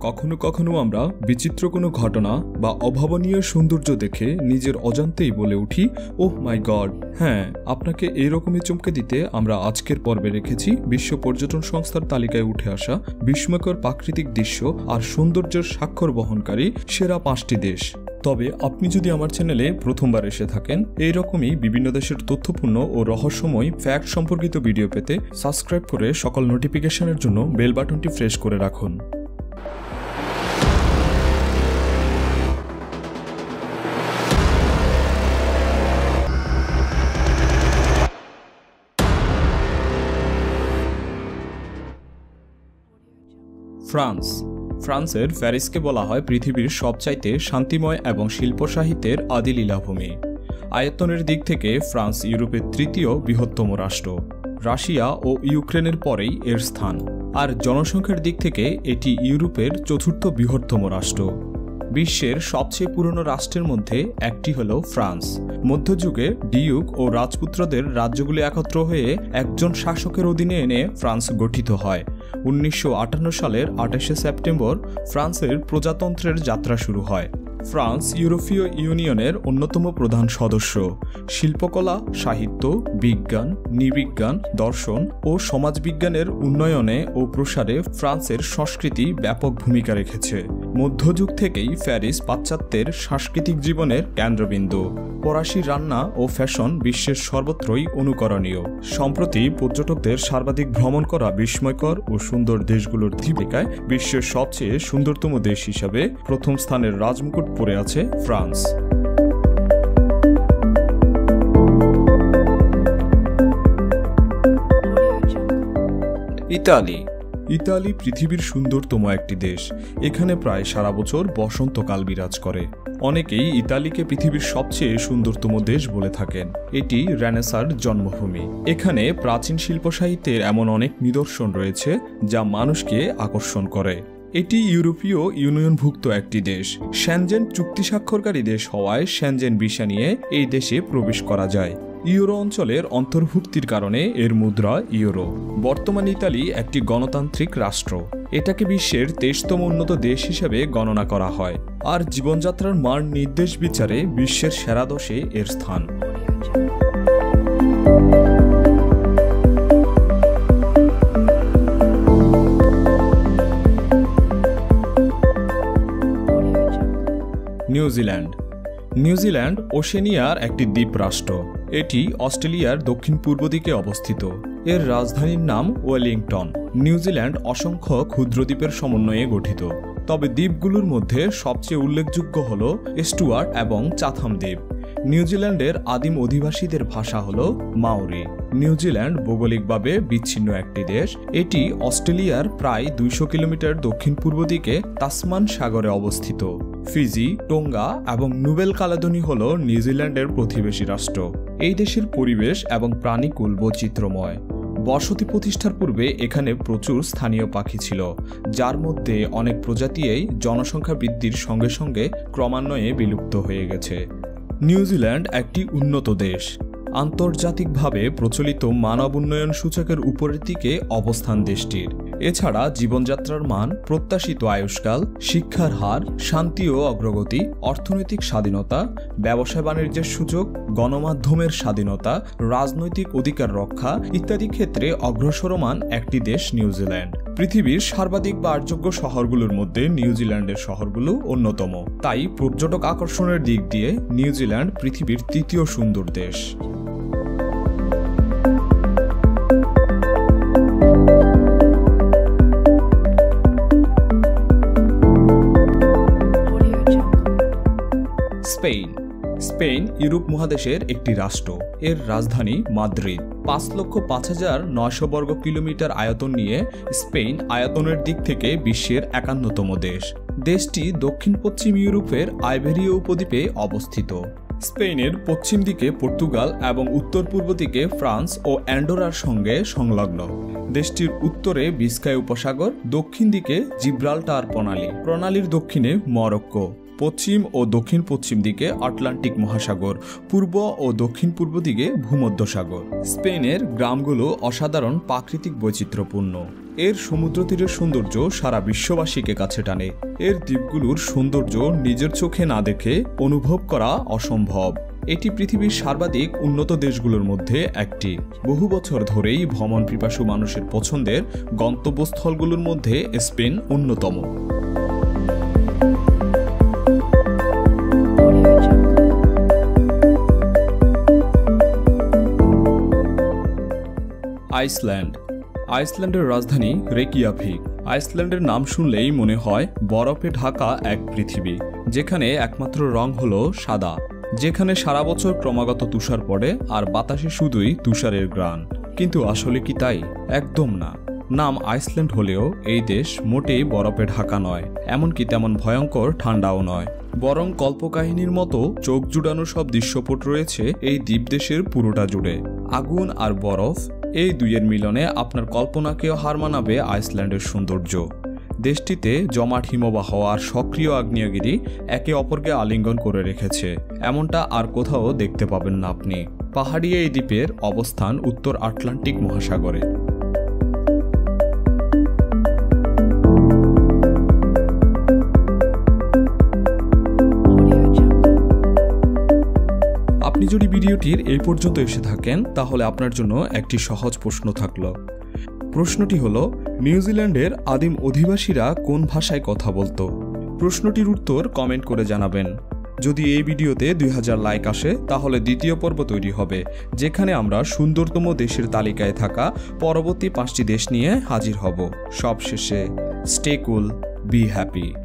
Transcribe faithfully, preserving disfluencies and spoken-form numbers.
কখনো কখনো আমরা বিচিত্র কোনো ঘটনা বা অভাবনীয় সৌন্দর্য দেখে নিজের অজান্তেই বলে উঠি, ওহ মাই গড। হ্যাঁ, আপনাকে এইরকমই চমকে দিতে আমরা আজকের পর্বে রেখেছি বিশ্ব পর্যটন সংস্থার তালিকায় উঠে আসা বিস্ময়কর প্রাকৃতিক দৃশ্য আর সৌন্দর্যের স্বাক্ষর বহনকারী সেরা পাঁচটি দেশ। তবে আপনি যদি আমার চ্যানেলে প্রথমবার এসে থাকেন, এইরকমই বিভিন্ন দেশের তথ্যপূর্ণ ও রহস্যময় ফ্যাক্ট সম্পর্কিত ভিডিও পেতে সাবস্ক্রাইব করে সকল নোটিফিকেশনের জন্য বেল বাটনটি প্রেস করে রাখুন। ফ্রান্স। ফ্রান্সের প্যারিসকে বলা হয় পৃথিবীর সবচাইতে শান্তিময় এবং শিল্প সাহিত্যের আদি লীলাভূমি। আয়তনের দিক থেকে ফ্রান্স ইউরোপের তৃতীয় বৃহত্তম রাষ্ট্র। রাশিয়া ও ইউক্রেনের পরেই এর স্থান। আর জনসংখ্যার দিক থেকে এটি ইউরোপের চতুর্থ বৃহত্তম রাষ্ট্র। বিশ্বের সবচেয়ে পুরনো রাষ্ট্রের মধ্যে একটি হল ফ্রান্স। মধ্যযুগে ডিউক ও রাজপুত্রদের রাজ্যগুলি একত্র হয়ে একজন শাসকের অধীনে এনে ফ্রান্স গঠিত হয়। উনিশশো আটান্ন সালের আঠাশে সেপ্টেম্বর ফ্রান্সের প্রজাতন্ত্রের যাত্রা শুরু হয়। ফ্রান্স ইউরোপীয় ইউনিয়নের অন্যতম প্রধান সদস্য। শিল্পকলা, সাহিত্য, বিজ্ঞান, নৃবিজ্ঞান, দর্শন ও সমাজবিজ্ঞানের উন্নয়নে ও প্রসারে ফ্রান্সের সংস্কৃতি ব্যাপক ভূমিকা রেখেছে। মধ্যযুগ থেকেই প্যারিস পাশ্চাত্যের সাংস্কৃতিক জীবনের কেন্দ্রবিন্দু। ফরাসি রান্না ও ফ্যাশন বিশ্বের সর্বত্রই অনুকরণীয়। সম্প্রতি পর্যটকদের সর্বাধিক ভ্রমণ করা বিস্ময়কর ও সুন্দর দেশগুলোর তালিকায় বিশ্বের সবচেয়ে সুন্দরতম দেশ হিসাবে প্রথম স্থানের রাজমুকুট পড়ে আছে ফ্রান্স। ইতালি। ইতালি পৃথিবীর সুন্দরতম একটি দেশ। এখানে প্রায় সারা বছর বসন্তকাল বিরাজ করে। অনেকেই ইতালিকে পৃথিবীর সবচেয়ে সুন্দরতম দেশ বলে থাকেন। এটি রেনেসাঁর জন্মভূমি। এখানে প্রাচীন শিল্প সাহিত্যের এমন অনেক নিদর্শন রয়েছে যা মানুষকে আকর্ষণ করে। এটি ইউরোপীয় ইউনিয়নভুক্ত একটি দেশ। সেনজেন চুক্তি স্বাক্ষরকারী দেশ হওয়ায় সেনজেন ভিসা নিয়ে এই দেশে প্রবেশ করা যায়। ইউরো অঞ্চলের অন্তর্ভুক্তির কারণে এর মুদ্রা ইউরো। বর্তমান ইতালি একটি গণতান্ত্রিক রাষ্ট্র। এটাকে বিশ্বের তেইশতম উন্নত দেশ হিসেবে গণনা করা হয়। আর জীবনযাত্রার মান নির্দেশ বিচারে বিশ্বের সেরা দশে এর স্থান। নিউজিল্যান্ড। নিউজিল্যান্ড ওশেনিয়ার একটি দ্বীপ রাষ্ট্র। এটি অস্ট্রেলিয়ার দক্ষিণ পূর্ব দিকে অবস্থিত। এর রাজধানীর নাম ওয়েলিংটন। নিউজিল্যান্ড অসংখ্য ক্ষুদ্র দ্বীপের সমন্বয়ে গঠিত। তবে দ্বীপগুলোর মধ্যে সবচেয়ে উল্লেখযোগ্য হল স্টুয়ার্ট এবং চাথাম দ্বীপ। নিউজিল্যান্ডের আদিম অধিবাসীদের ভাষা হল মাওরি। নিউজিল্যান্ড ভৌগোলিকভাবে বিচ্ছিন্ন একটি দেশ। এটি অস্ট্রেলিয়ার প্রায় দুইশো কিলোমিটার দক্ষিণ পূর্ব দিকে তাসমান সাগরে অবস্থিত। ফিজি, টোঙ্গা এবং নোভেল কালেডোনি হল নিউজিল্যান্ডের প্রতিবেশী রাষ্ট্র। এই দেশের পরিবেশ এবং প্রাণীকুল বৈচিত্র্যময়। বসতি প্রতিষ্ঠার পূর্বে এখানে প্রচুর স্থানীয় পাখি ছিল, যার মধ্যে অনেক প্রজাতিই জনসংখ্যা বৃদ্ধির সঙ্গে সঙ্গে ক্রমান্বয়ে বিলুপ্ত হয়ে গেছে। নিউজিল্যান্ড একটি উন্নত দেশ। আন্তর্জাতিকভাবে প্রচলিত মানব উন্নয়ন সূচকের উপরের দিকে অবস্থান দেশটির। এছাড়া জীবনযাত্রার মান, প্রত্যাশিত আয়ুষ্কাল, শিক্ষার হার, শান্তি ও অগ্রগতি, অর্থনৈতিক স্বাধীনতা, ব্যবসা বাণিজ্যের সুযোগ, গণমাধ্যমের স্বাধীনতা, রাজনৈতিক অধিকার রক্ষা ইত্যাদি ক্ষেত্রে অগ্রসরমান একটি দেশ নিউজিল্যান্ড। পৃথিবীর সর্বাধিক বাসযোগ্য শহরগুলোর মধ্যে নিউজিল্যান্ডের শহরগুলো অন্যতম। তাই পর্যটক আকর্ষণের দিক দিয়ে নিউজিল্যান্ড পৃথিবীর তৃতীয় সুন্দর দেশ। স্পেন। স্পেন ইউরোপ মহাদেশের একটি রাষ্ট্র। এর রাজধানী মাদ্রিদ। পাঁচ লক্ষ পাঁচ হাজার নয়শো বর্গ কিলোমিটার আয়তন নিয়ে স্পেন আয়তনের দিক থেকে বিশ্বের একান্নতম দেশ। দেশটি দক্ষিণ পশ্চিম ইউরোপের আইবেরীয় উপদ্বীপে অবস্থিত। স্পেনের পশ্চিম দিকে পর্তুগাল এবং উত্তর পূর্ব দিকে ফ্রান্স ও অ্যান্ডোরার সঙ্গে সংলগ্ন। দেশটির উত্তরে বিস্কায় উপসাগর, দক্ষিণ দিকে জিব্রাল্টার প্রণালী। প্রণালীর দক্ষিণে মরক্কো, পশ্চিম ও দক্ষিণ পশ্চিম দিকে আটলান্টিক মহাসাগর, পূর্ব ও দক্ষিণ পূর্ব দিকে ভূমধ্যসাগর। স্পেনের গ্রামগুলো অসাধারণ প্রাকৃতিক বৈচিত্র্যপূর্ণ। এর সমুদ্র তীরের সৌন্দর্য সারা বিশ্ববাসীকে কাছে টানে। এর দ্বীপগুলোর সৌন্দর্য নিজের চোখে না দেখে অনুভব করা অসম্ভব। এটি পৃথিবীর সর্বাধিক উন্নত দেশগুলোর মধ্যে একটি। বহু বছর ধরেই ভ্রমণ পিপাসু মানুষের পছন্দের গন্তব্যস্থলগুলোর মধ্যে স্পেন অন্যতম। আইসল্যান্ড। আইসল্যান্ডের রাজধানী রেকিয়াভিক। আইসল্যান্ডের নাম শুনলেই মনে হয় বরফে ঢাকা এক পৃথিবী, যেখানে একমাত্র রং হলো সাদা, যেখানে সারা বছর ক্রমাগত তুষার পড়ে আর বাতাসে শুধুই তুষারের ঘ্রাণ। কিন্তু আসলে কি তাই? একদম না। নাম আইসল্যান্ড হলেও এই দেশ মোটেই বরফে ঢাকা নয়, এমনকি তেমন ভয়ঙ্কর ঠান্ডাও নয়। বরং কল্পকাহিনীর মতো চোখ জুড়ানো সব দৃশ্যপট রয়েছে এই দ্বীপদেশের পুরোটা জুড়ে। আগুন আর বরফ, এই দুইয়ের মিলনে আপনার কল্পনাকেও হার মানাবে আইসল্যান্ডের সৌন্দর্য। দেশটিতে জমাট হিমবাহ আর সক্রিয় আগ্নেয়গিরি একে অপরকে আলিঙ্গন করে রেখেছে, এমনটা আর কোথাও দেখতে পাবেন না আপনি। পাহাড়ি এই দ্বীপের অবস্থান উত্তর আটলান্টিক মহাসাগরে। আপনি যদি ভিডিওটির এই পর্যন্ত এসে থাকেন, তাহলে আপনার জন্য একটি সহজ প্রশ্ন থাকলো। প্রশ্নটি হলো, নিউজিল্যান্ডের আদিম অধিবাসীরা কোন ভাষায় কথা বলতো? প্রশ্নটির উত্তর কমেন্ট করে জানাবেন। যদি এই ভিডিওতে দুই হাজার লাইক আসে, তাহলে দ্বিতীয় পর্ব তৈরি হবে, যেখানে আমরা সুন্দরতম দেশের তালিকায় থাকা পরবর্তী পাঁচটি দেশ নিয়ে হাজির হব। সবশেষে, স্টে কুল, বি হ্যাপি।